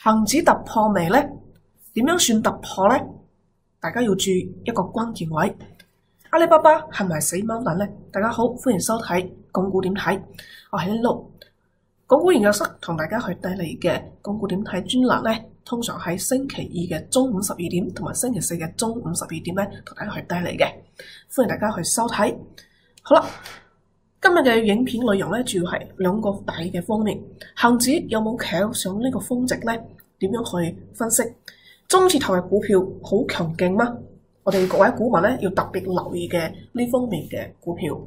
恒指突破未呢？點樣算突破呢？大家要注意一個關鍵位。阿里巴巴係咪死貓蛋呢？大家好，歡迎收睇港股點睇。我喺呢度，港股研究室同大家去帶嚟嘅港股點睇專欄呢，通常喺星期二嘅中午12點同埋星期四嘅中午12點呢，同大家去帶嚟嘅。歡迎大家去收睇。好啦，今日嘅影片內容呢，主要係兩個大嘅方面。恒指有冇企上呢個峰值呢？點樣去分析？中字頭嘅股票好強勁嗎？我哋各位股民咧要特別留意嘅呢方面嘅股票。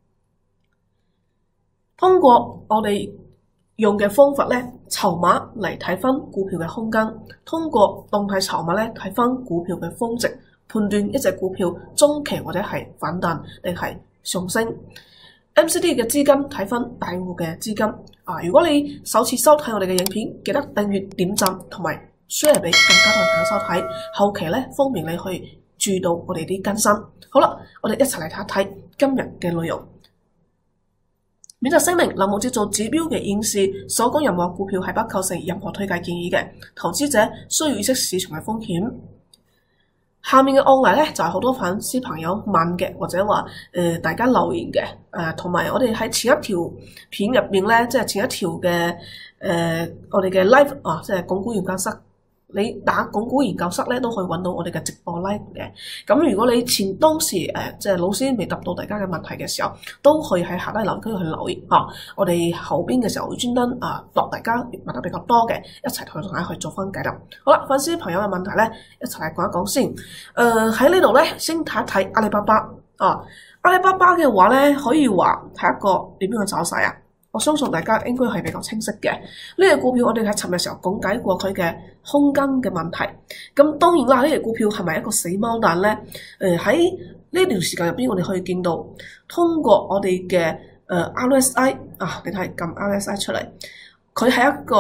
通過我哋用嘅方法咧，籌碼嚟睇翻股票嘅空間，通過動態籌碼咧睇翻股票嘅峰值，判斷一隻股票中期或者係反彈定係上升。MCD 嘅資金睇翻大戶嘅資金。如果你首次收睇我哋嘅影片，記得訂閱、點讚同埋 share 俾更加多人收睇。後期咧方便你去注意到我哋啲更新。好啦，我哋一齊嚟睇一睇今日嘅內容。免責聲明：林無志做指標嘅演示，所講任何股票係不構成任何推介建議嘅，投資者需要意識市場嘅風險。下面嘅案例咧就係好多粉絲朋友問嘅，或者話大家留言嘅，同埋我哋喺前一條片入邊咧，即係前一條嘅我哋嘅 live 即係港股研究室。你打港股研究室咧都可以揾到我哋嘅直播 live 嘅。咁如果你當時即係老師未答到大家嘅問題嘅時候，都可以喺下低留言區去留言。我哋後邊嘅時候會專登落大家問得比較多嘅，一齊同大家去做翻解答。好啦，粉絲朋友嘅問題咧，一齊嚟講一講先。喺呢度咧，先睇一睇阿里巴巴。阿里巴巴嘅話咧，可以話係一個點樣嘅走勢啊？我相信大家應該係比較清晰嘅。呢隻股票我哋喺尋日時候講解過佢嘅空間嘅問題。咁當然啦，呢隻股票係咪一個死貓蛋咧？喺呢段時間入邊，我哋可以見到通過我哋嘅RSI 你睇撳 RSI 出嚟，佢係一個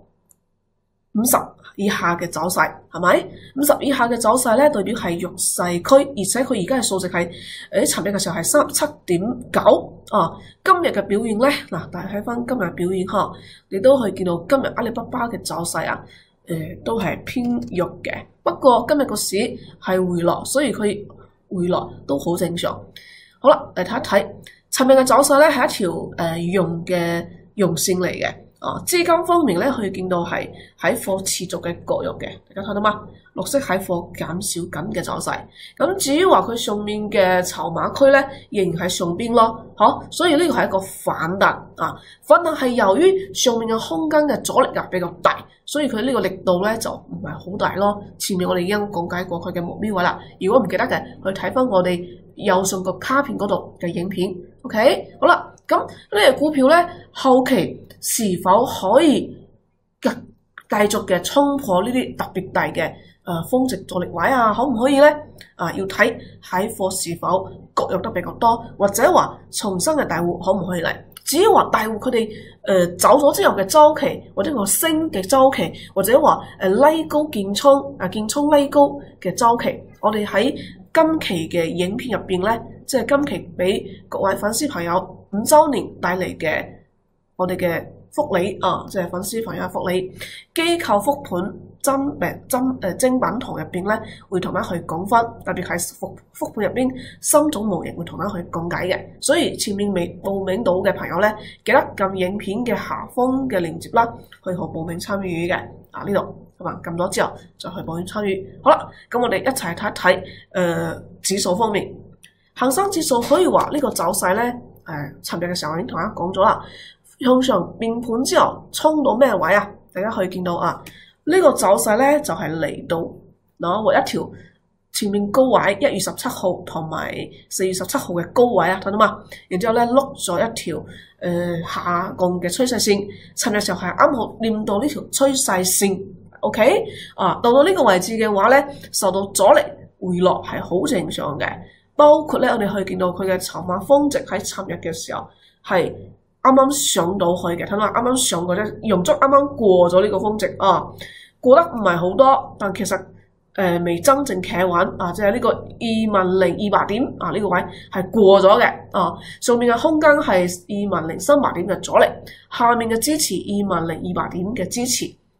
50以下嘅走勢，係咪？50以下嘅走勢咧，代表係弱勢區，而且佢而家嘅數值係尋日嘅時候係37.9。今日嘅表現咧，大家睇翻今日嘅表現你都可以見到今日阿里巴巴嘅走勢都係偏弱嘅。不過今日個市係回落，所以佢回落都好正常。好啦，嚟睇一睇尋日嘅走勢咧，係一條陽線嚟嘅。資金方面咧，可以見到係喺貨持續嘅割肉嘅，大家睇到嗎？綠色喺貨減少緊嘅走勢。咁至於話佢上面嘅籌碼區咧，仍然喺上邊咯，所以呢個係一個反彈反彈係由於上面嘅空間嘅阻力比較大，所以佢呢個力度咧就唔係好大咯。前面我哋已經講解過佢嘅目標位啦，如果唔記得嘅，去睇翻我哋右上角卡片嗰度嘅影片。OK， 好啦，咁呢隻股票咧後期是否可以繼續嘅衝破呢啲特別大嘅峰值阻力位可唔可以咧？要睇喺貨是否割肉得比較多，或者話重新嘅大戶可唔可以嚟？至於話大戶佢哋走咗之後嘅周期，或者個升嘅周期，或者話拉高建倉建倉拉高嘅周期，我哋喺今期嘅影片入邊咧，即係今期俾各位粉絲朋友5週年帶嚟嘅我哋嘅福利即係粉絲朋友嘅福利，機構復盤精品堂入邊咧，會同大家去講翻，特別係復盤入邊深種模型會同大家去講解嘅。所以前面未報名到嘅朋友咧，記得撳影片嘅下方嘅鏈接啦，去報名參與嘅。呢度撳咗之後就去報名參與。好啦，咁我哋一齊睇一睇指數方面，恒生指數可以話呢個走勢咧，尋日嘅時候我已經同大家講咗啦。向上變盤之後衝到咩位啊？大家可以見到呢個走勢咧就係嚟到攞一條前面高位1月17號同埋4月17號嘅高位睇到嘛？然之後咧碌咗一條下降嘅趨勢線，尋日時候係啱好掂到呢條趨勢線。OK 到呢個位置嘅話咧，受到阻力回落係好正常嘅。包括咧我哋可以見到佢嘅籌碼峰值喺尋日嘅時候係啱啱上到去嘅，睇到啱啱上過啫，用足啱啱過咗呢個峰值過得唔係好多，但其實未真正企穩即係呢個20,200點呢個位係過咗嘅上面嘅空間係20,300點嘅阻力，下面嘅支持20,200點嘅支持。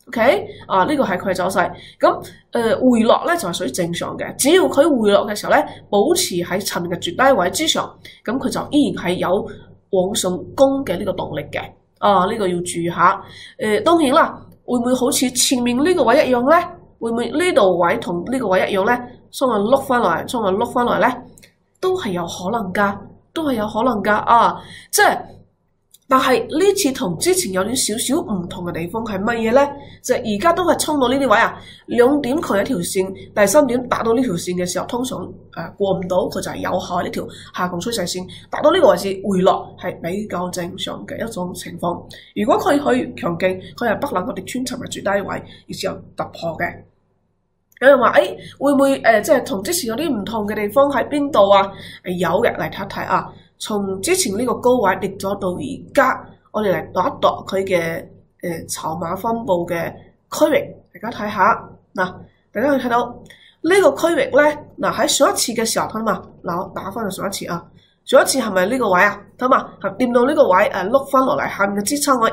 OK 啊，呢個係佢嘅走勢。咁回落咧就係屬於正常嘅，只要佢回落嘅時候咧，保持喺尋日嘅絕低位之上，咁佢就依然係有往上攻嘅呢個動力嘅。啊，呢個要注意下。當然啦，會唔會好似前面呢個位一樣咧？會唔會呢度位同呢個位一樣咧？將佢碌翻來，將佢碌翻來咧，都係有可能㗎，都係有可能㗎啊！即係。但係呢次同之前有啲少少唔同嘅地方係乜嘢咧？就係而家都係衝到呢啲位啊，2點佢一條線，第3點達到呢條線嘅時候，通常過唔到，佢就係有效呢條下降趨勢線，達到呢個位置回落係比較正常嘅一種情況。如果佢去強勁，佢係不能夠跌穿尋日最低位，而之後突破嘅。有人話會唔會即係同之前有啲唔同嘅地方喺邊度啊？有嘅，嚟睇一睇啊！從之前呢個高位跌咗到而家，我哋嚟度一度佢嘅籌碼分佈嘅區域，大家睇下嗱，大家可以睇到呢個區域咧，嗱喺上一次嘅時候睇嘛，嗱我打翻去上一次啊，上一次係咪呢個位啊？睇嘛，係掂到呢個位碌翻落嚟，下面嘅支撐位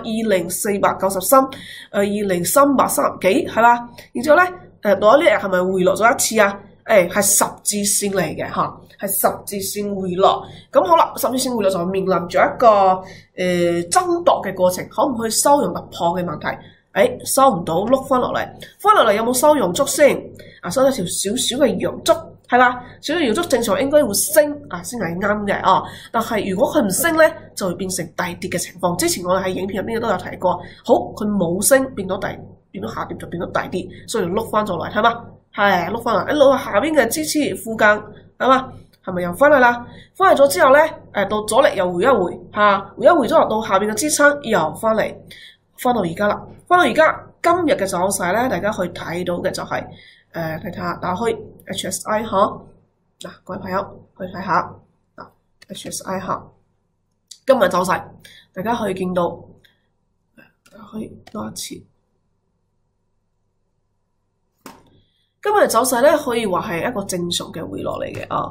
2493，20330幾係嘛？然之後咧到咗呢日係咪回落咗一次啊？係十字線嚟嘅嚇，係十字線回落。咁好啦，十字線回落就面臨住一個爭奪嘅過程，可唔可以收陽突破嘅問題？收唔到，碌翻落嚟，翻落嚟有冇收陽燭先？收咗條少少嘅陽燭，係嘛？少少陽燭正常應該會升先係啱嘅啊。但係如果佢唔升咧，就會變成大跌嘅情況。之前我哋喺影片入邊都有提過。好，佢冇升，變咗下跌就變咗大跌，所以碌翻咗嚟，係嘛？係碌翻嚟，一路下邊嘅支持附近，係嘛？係咪又翻去啦？翻嚟咗之後咧，到阻力又回一回，回一回咗到下邊嘅支撐又翻嚟，翻到而家啦。翻到而家今日嘅走勢咧，大家可以睇到嘅就係睇下打開 HSI 嗱，各位朋友去睇下HSI 今日走勢，大家可以見到，大家可以多一次。今日走勢咧，可以話係一個正常嘅回落嚟嘅啊。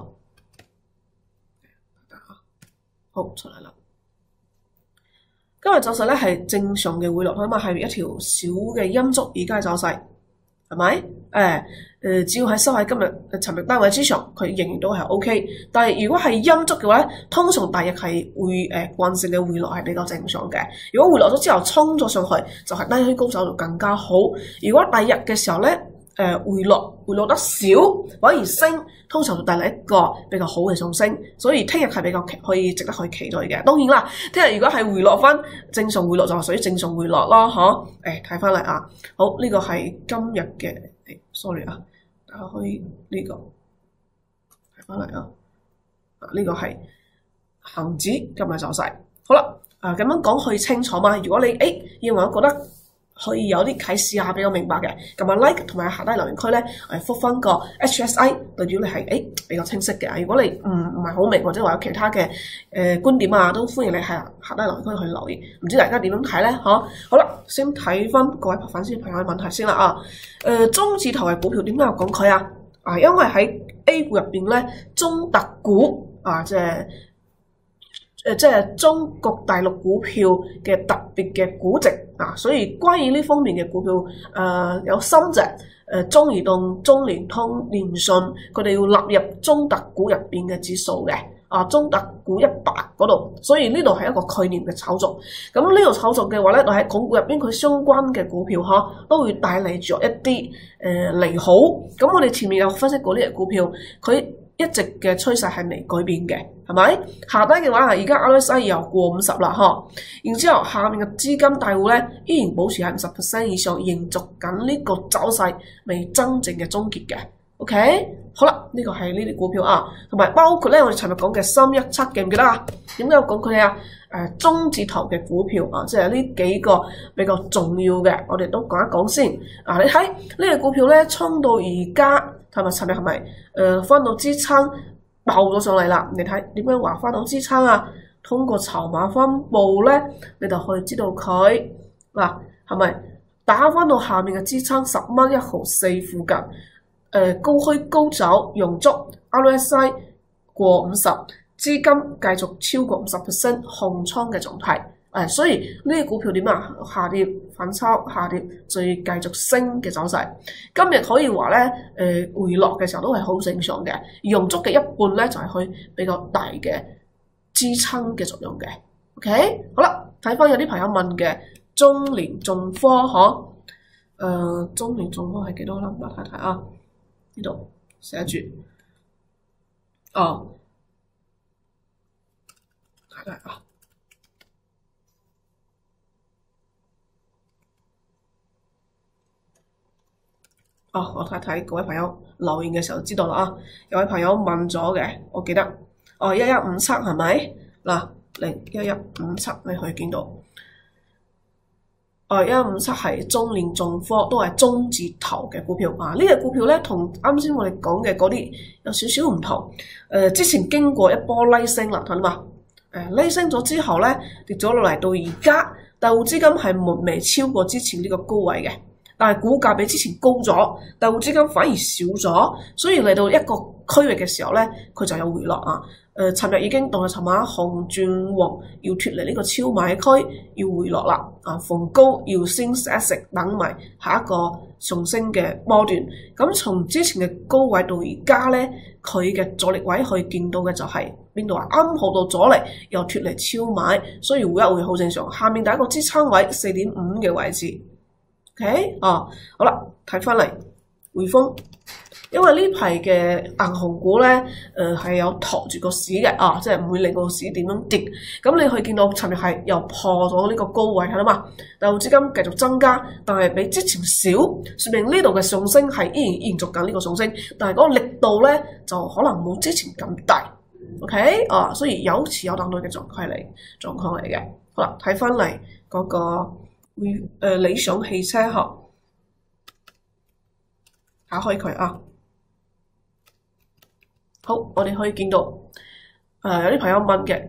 好，出嚟啦。今日走勢咧係正常嘅回落，起碼係一條小嘅陰燭，而家嘅走勢係咪？只要係收喺今日尋日單位之上，佢仍然都係 OK。但係如果係陰燭嘅話，通常大約係會慣性嘅回落係比較正常嘅。如果回落咗之後衝咗上去，就係低開高走就更加好。如果第日嘅時候咧，回落得少，反而升，通常會帶嚟一個比較好嘅上升，所以聽日係比較可以值得去期待嘅。當然啦，聽日如果係回落翻正常回落，就係屬於正常回落咯，睇翻嚟啊。好，呢個係今日嘅，sorry 啊，大家可以呢個睇翻嚟啊。呢個係恒指今日走勢。好啦，咁樣講可以清楚嘛？如果你認為我覺得可以有啲啟示下比較明白嘅，咁啊 like 同埋下低留言區咧，覆翻個 HSI，代表你係比較清晰嘅。如果你唔係好明或者話有其他嘅觀點啊，都歡迎你係下低留言區去留言。唔知大家點樣睇咧？好啦，先睇翻各位粉絲朋友嘅問題先啦啊。中字頭嘅股票點解要講佢啊？因為喺 A 股入邊咧，中特股即係中國大陸股票嘅特別嘅估值所以關於呢方面嘅股票，有3隻中移動、中聯通、聯信，佢哋要納入中特股入邊嘅指數嘅中特股100嗰度，所以呢度係一個概念嘅炒作。咁呢度炒作嘅話咧，喺港股入邊佢相關嘅股票都會帶嚟咗一啲利好。咁我哋前面有分析過呢隻股票，佢一直嘅趨勢係未改變嘅，係咪？下低嘅話，而家 RSI 又過50啦，然之後下面嘅資金大戶咧，依然保持喺50% 以上，延續緊呢個走勢，未真正嘅終結嘅。OK， 好啦，呢個係呢啲股票同埋包括咧，我哋尋日講嘅317記唔記得啊？點解要講佢哋啊？中字頭嘅股票即係呢幾個比較重要嘅，我哋都講一講先。你睇呢個股票咧，衝到而家。尋日係咪翻到支撐爆咗上嚟啦？你睇點樣話翻到支撐啊？通過籌碼分佈咧，你就可以知道佢係咪打翻到下面嘅支撐10.164附近？高開高走，陽燭 RSI 過50，資金繼續超過50% 控倉嘅狀態。 所以呢啲股票點啊？下跌反抽下跌，再繼續升嘅走勢。今日可以話咧，回落嘅時候都係好正常嘅，用足嘅一半咧就係去比較大嘅支撐嘅作用嘅。OK， 好啦，睇翻有啲朋友問嘅中聯重科嗬，中聯重科係幾多啦？我睇睇啊，呢度寫住，睇睇啊。我睇睇各位朋友留言嘅時候知道啦啊！有位朋友問咗嘅，我記得1157係咪？嗱，1157你可以見到，1157係中聯重科，都係中字頭嘅股票啊！呢隻股票咧同啱先我哋講嘅嗰啲有少少唔同。之前經過一波拉升啦，睇嘛？拉升咗之後咧跌咗落嚟到而家，大戶資金係未超過之前呢個高位嘅。但係股價比之前高咗，但係資金反而少咗，所以嚟到一個區域嘅時候咧，佢就有回落啊。尋日已經當係尋晚紅轉黃，要脫離呢個超買區，要回落啦。逢高要先食一食，等埋下一個上升嘅波段。咁從之前嘅高位到而家咧，佢嘅阻力位可以見到嘅就係邊度啊？啱好到阻力又脫離超買，所以回一回好正常。下面第一個支撐位4.5嘅位置。OK， 好啦，睇翻嚟匯豐，因為呢排嘅銀行股咧，係有托住個市嘅，即係唔會令個市點樣跌。咁你可以見到尋日係又破咗呢個高位，係啦嘛，但係資金繼續增加，但係比之前少，說明呢度嘅上升係依然延續緊呢個上升，但係嗰個力度咧就可能冇之前咁大。OK，所以有持有等待嘅狀況嚟嘅。好啦，睇翻嚟嗰個。理想汽車打開佢啊！好，我哋可以見到，有啲朋友問嘅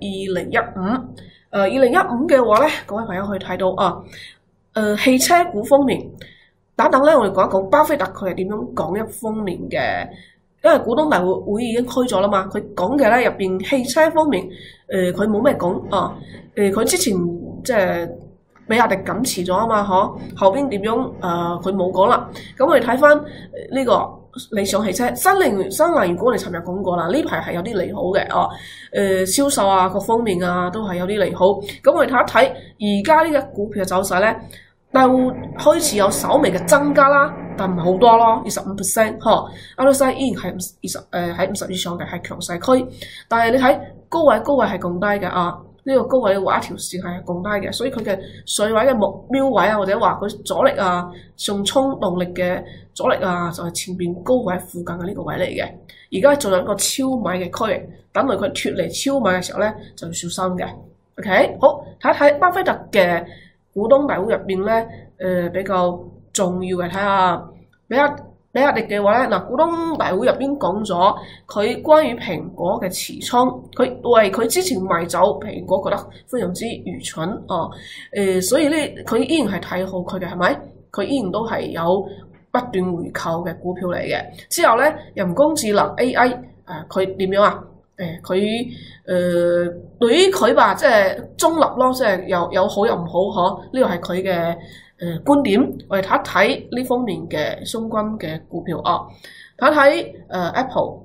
2015嘅話咧，各位朋友可以睇到汽車股方面，等等咧，我哋講一講巴菲特佢係點樣講一方面嘅，因為股東大會已經開咗啦嘛，佢講嘅咧入邊汽車方面，佢冇咩講佢之前即係。比亞迪減持咗啊嘛，後邊點樣？佢冇講啦。咁我哋睇翻呢個理想汽車新能源股，我哋尋日講過啦。呢排係有啲利好嘅銷售啊各方面啊都係有啲利好。咁我哋睇一睇而家呢隻股票嘅走勢咧，但會開始有稍微嘅增加啦，但唔係好多咯，25%。RSI 依然係喺50以上嘅，係強勢區。但係你睇高位係咁低嘅啊。呢個高位畫一條線係咁低嘅，所以佢嘅水位嘅目標位啊，或者話佢阻力啊、上衝動力嘅阻力啊，就係前邊高位附近嘅呢個位嚟嘅。而家仲有一個超買嘅區域，等佢脫離超買嘅時候咧，就要小心嘅。OK， 好，睇一睇巴菲特嘅股東大會入邊咧，比較重要嘅睇下比亞迪嘅話咧，股東大會入邊講咗佢關於蘋果嘅持倉，佢為佢之前賣走蘋果覺得非常之愚蠢所以咧佢依然係睇好佢嘅，係咪？佢依然都係有不斷回購嘅股票嚟嘅。之後咧人工智能 AI 佢點樣啊？佢對於佢吧，即係中立咯，即係有好有唔好呢個係佢嘅。觀點，我哋睇一睇呢方面嘅相關嘅股票睇一睇Apple。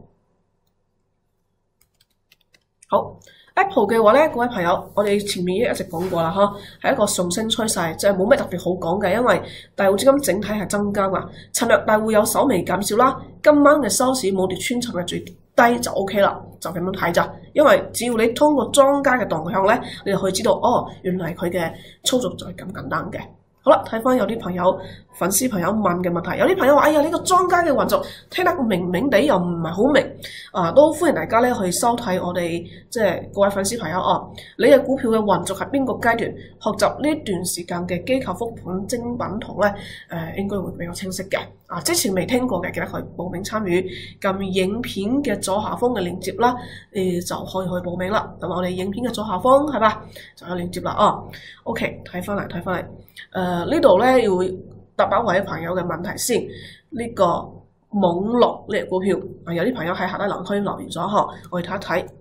好 ，Apple 嘅話咧，各位朋友，我哋前面一直講過啦，係一個上升趨勢，即係冇咩特別好講嘅，因為大戶資金整體係增加嘛。尋日大戶有稍微減少啦，今晚嘅收市冇跌穿尋日最低就 OK 啦，就咁樣睇咋。因為只要你通過莊家嘅動向咧，你就可以知道原來佢嘅操作就係咁簡單嘅。好啦，睇翻有啲粉絲朋友問嘅問題，有啲朋友話：哎呀，呢個莊家嘅運作聽得明明地又唔係好明，都歡迎大家咧去收睇我哋即係各位粉絲朋友你嘅股票嘅運作係邊個階段？學習呢段時間嘅機構復盤精品圖咧，應該會比較清晰嘅。之前未聽過嘅，記得去報名參與，撳影片嘅左下方嘅鏈接啦，就可以去報名啦。咁我哋影片嘅左下方係嘛，就有鏈接啦。OK， 睇翻嚟。呢度咧要答一位朋友嘅問題先。呢個網絡呢個股票，有啲朋友喺下低留言區留言咗我哋睇一睇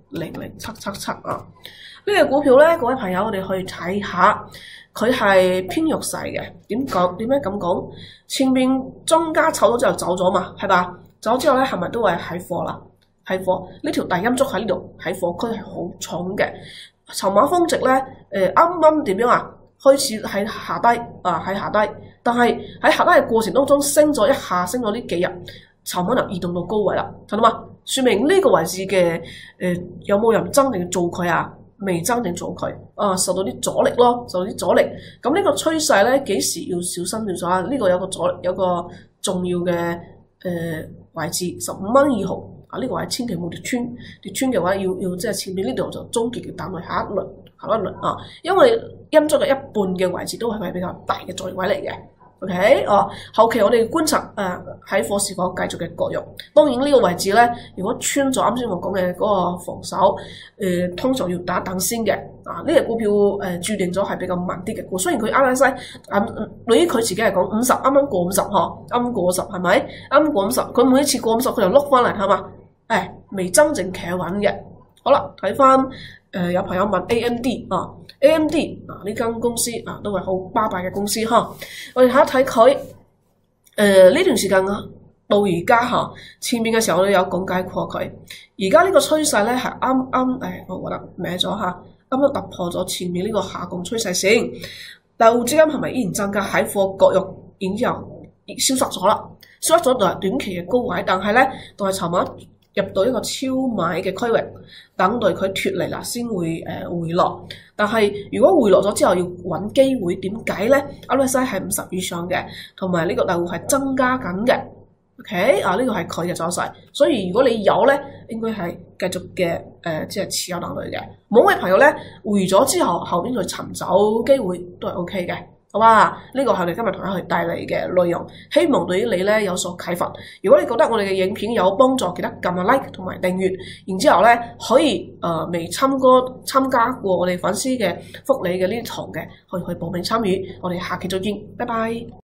00777啊。呢隻股票咧，各位朋友，我哋去睇下，佢係偏弱勢嘅。點解咁講？前邊莊家炒咗之後走咗嘛，係吧？走之後咧，係咪都係喺貨啦？喺貨呢條大陰燭喺呢度，喺貨區係好重嘅。籌碼峰值咧，啱啱點樣啊？開始喺下低啊，喺下低，但係喺下低嘅過程當中升咗一下，升咗呢幾日，籌碼就移動到高位啦，睇到嘛？說明呢個位置嘅有冇人真正做佢啊？未真正做佢啊，受到啲阻力咯，受到啲阻力。咁呢個趨勢咧，幾時要小心少少啊？呢個有個重要嘅位置15.2啊，呢個位千祈冇跌穿，跌穿嘅話要即係前面呢度就終極嘅彈落下一輪啊，因為陰燭嘅一半嘅位置都係比較大嘅阻力位嚟嘅。OK， 後期我哋觀察喺貨是否繼續嘅割肉。當然呢個位置咧，如果穿咗啱先我講嘅嗰個防守，通常要打等先嘅。啊，呢隻股票注定咗係比較慢啲嘅股。雖然佢 RSI 對於佢自己嚟講50，啱啱過50嗬，啱啱過50係咪？啱啱過50，佢每一次過50佢就碌翻嚟係嘛？未真正企穩嘅。好啦，睇翻有朋友問 AMD 啊。AMD 呢間公司都係好巴閉嘅公司哈，我哋睇一睇佢呢段時間到而家前面嘅時候我都有講解過佢，而家呢個趨勢咧係啱我覺得歪咗啱啱突破咗前面呢個下降趨勢線，但係資金係咪依然增加喺貨割肉，然之後消失咗啦，消失咗就係短期嘅高位，但係咧都係籌碼入到一個超買嘅區域，等待佢脫離啦，先會回落。但係如果回落咗之後要揾機會，點解咧？RSI 係50以上嘅，同埋呢個大戶係增加緊嘅。OK 呢個係佢嘅走勢，所以如果你有咧，應該係繼續嘅即係持有能力嘅。冇嘅朋友咧，回咗之後後邊去尋找機會都係 OK 嘅。好吧，呢個係我哋今日同大家去帶嚟嘅內容，希望對於你咧有所啟發。如果你覺得我哋嘅影片有幫助，記得撳下 like 同埋訂閱，然之後咧可以未參加過我哋粉絲嘅福利嘅呢堂嘅，可以報名參與。我哋下期再見，拜拜。